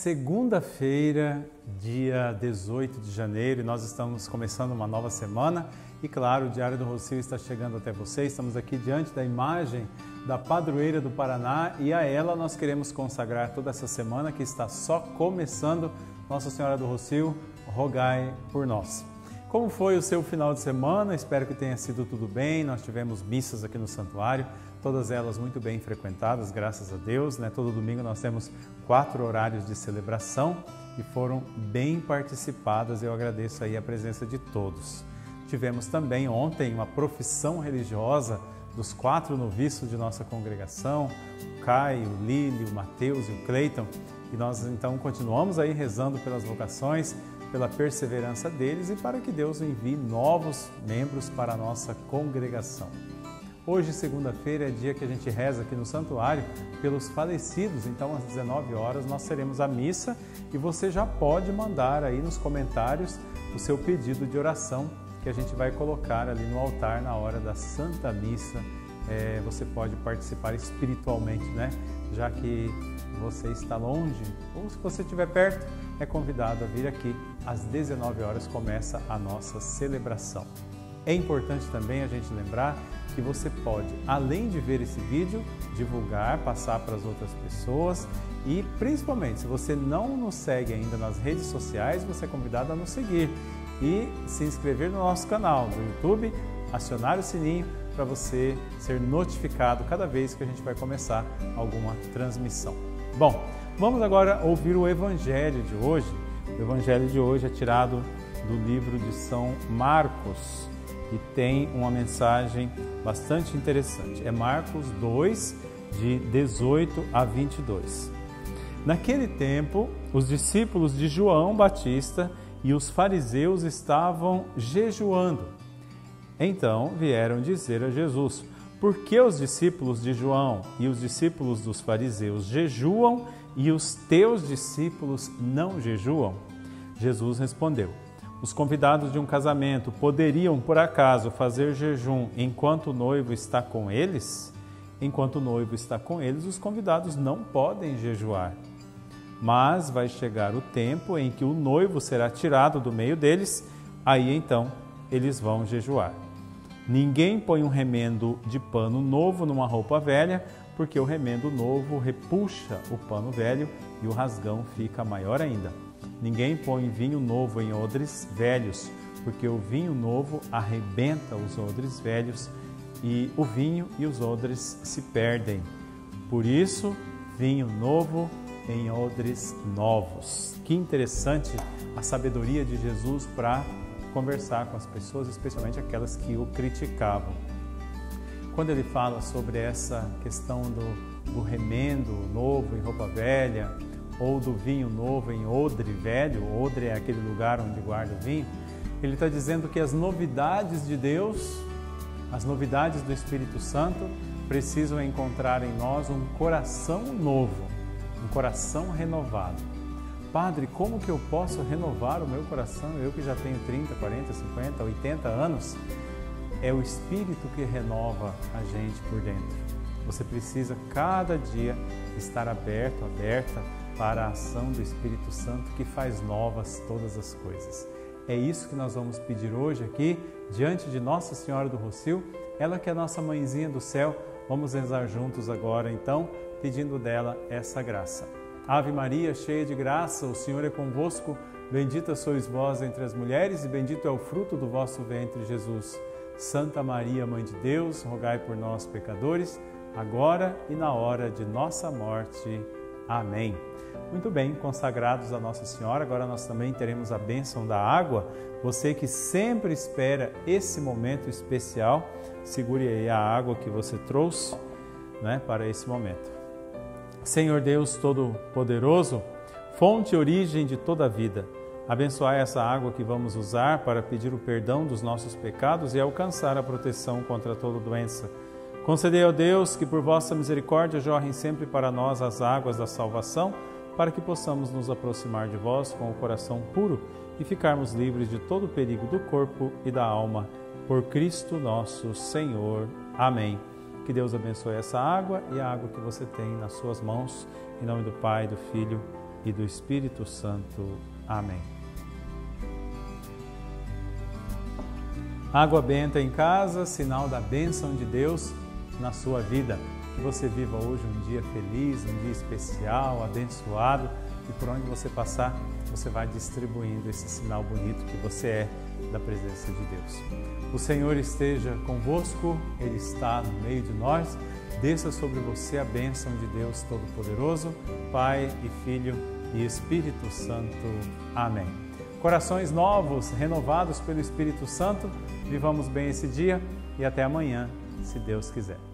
Segunda-feira, dia 18 de janeiro, e nós estamos começando uma nova semana e, claro, o Diário do Rossio está chegando até você. Estamos aqui diante da imagem da padroeira do Paraná e a ela nós queremos consagrar toda essa semana que está só começando. Nossa Senhora do Rossio, rogai por nós. Como foi o seu final de semana? Espero que tenha sido tudo bem. Nós tivemos missas aqui no santuário, todas elas muito bem frequentadas, graças a Deus, né? Todo domingo nós temos 4 horários de celebração e foram bem participadas. Eu agradeço aí a presença de todos. Tivemos também ontem uma profissão religiosa dos 4 noviços de nossa congregação, o Caio, o Lílio, o Mateus e o Cleiton. E nós então continuamos aí rezando pelas vocações, pela perseverança deles e para que Deus envie novos membros para a nossa congregação. Hoje, segunda-feira, é dia que a gente reza aqui no santuário pelos falecidos, então às 19 horas nós teremos a missa e você já pode mandar aí nos comentários o seu pedido de oração que a gente vai colocar ali no altar na hora da Santa Missa. Você pode participar espiritualmente, né? Já que você está longe ou se você estiver perto, é convidado a vir aqui. Às 19 horas começa a nossa celebração. É importante também a gente lembrar que você pode, além de ver esse vídeo, divulgar, passar para as outras pessoas e, principalmente, se você não nos segue ainda nas redes sociais, você é convidado a nos seguir e se inscrever no nosso canal do YouTube, acionar o sininho para você ser notificado cada vez que a gente vai começar alguma transmissão. Bom, vamos agora ouvir o Evangelho de hoje. O Evangelho de hoje é tirado do livro de São Marcos e tem uma mensagem bastante interessante. É Marcos 2, de 18 a 22. Naquele tempo, os discípulos de João Batista e os fariseus estavam jejuando. Então vieram dizer a Jesus: por que os discípulos de João e os discípulos dos fariseus jejuam e os teus discípulos não jejuam? Jesus respondeu: os convidados de um casamento poderiam, por acaso, fazer jejum enquanto o noivo está com eles? Enquanto o noivo está com eles, os convidados não podem jejuar. Mas vai chegar o tempo em que o noivo será tirado do meio deles, aí então eles vão jejuar. Ninguém põe um remendo de pano novo numa roupa velha, porque o remendo novo repuxa o pano velho e o rasgão fica maior ainda. Ninguém põe vinho novo em odres velhos, porque o vinho novo arrebenta os odres velhos e o vinho e os odres se perdem. Por isso, vinho novo em odres novos. Que interessante a sabedoria de Jesus para conversar com as pessoas, especialmente aquelas que o criticavam. Quando ele fala sobre essa questão do remendo novo em roupa velha, ou do vinho novo em odre velho, odre é aquele lugar onde guarda o vinho, ele está dizendo que as novidades de Deus, as novidades do Espírito Santo, precisam encontrar em nós um coração novo, um coração renovado. Padre, como que eu posso renovar o meu coração? Eu que já tenho 30, 40, 50, 80 anos. É o Espírito que renova a gente por dentro. Você precisa cada dia estar aberto, aberta para a ação do Espírito Santo que faz novas todas as coisas. É isso que nós vamos pedir hoje aqui, diante de Nossa Senhora do Rossio, ela que é a nossa mãezinha do céu. Vamos rezar juntos agora, então, pedindo dela essa graça. Ave Maria, cheia de graça, o Senhor é convosco. Bendita sois vós entre as mulheres e bendito é o fruto do vosso ventre, Jesus. Santa Maria, Mãe de Deus, rogai por nós, pecadores, agora e na hora de nossa morte. Amém. Muito bem, consagrados a Nossa Senhora, agora nós também teremos a bênção da água. Você que sempre espera esse momento especial, segure aí a água que você trouxe, né, para esse momento. Senhor Deus Todo-Poderoso, fonte e origem de toda a vida, abençoai essa água que vamos usar para pedir o perdão dos nossos pecados e alcançar a proteção contra toda doença. Concedei, ó Deus, que por vossa misericórdia jorrem sempre para nós as águas da salvação, para que possamos nos aproximar de vós com o coração puro e ficarmos livres de todo o perigo do corpo e da alma. Por Cristo nosso Senhor. Amém. Que Deus abençoe essa água e a água que você tem nas suas mãos. Em nome do Pai, do Filho e do Espírito Santo. Amém. Água benta em casa, sinal da bênção de Deus na sua vida. Que você viva hoje um dia feliz, um dia especial, abençoado, e por onde você passar, você vai distribuindo esse sinal bonito que você é da presença de Deus. O Senhor esteja convosco, Ele está no meio de nós. Desça sobre você a bênção de Deus Todo-Poderoso, Pai e Filho e Espírito Santo. Amém. Corações novos, renovados pelo Espírito Santo, vivamos bem esse dia e até amanhã, se Deus quiser.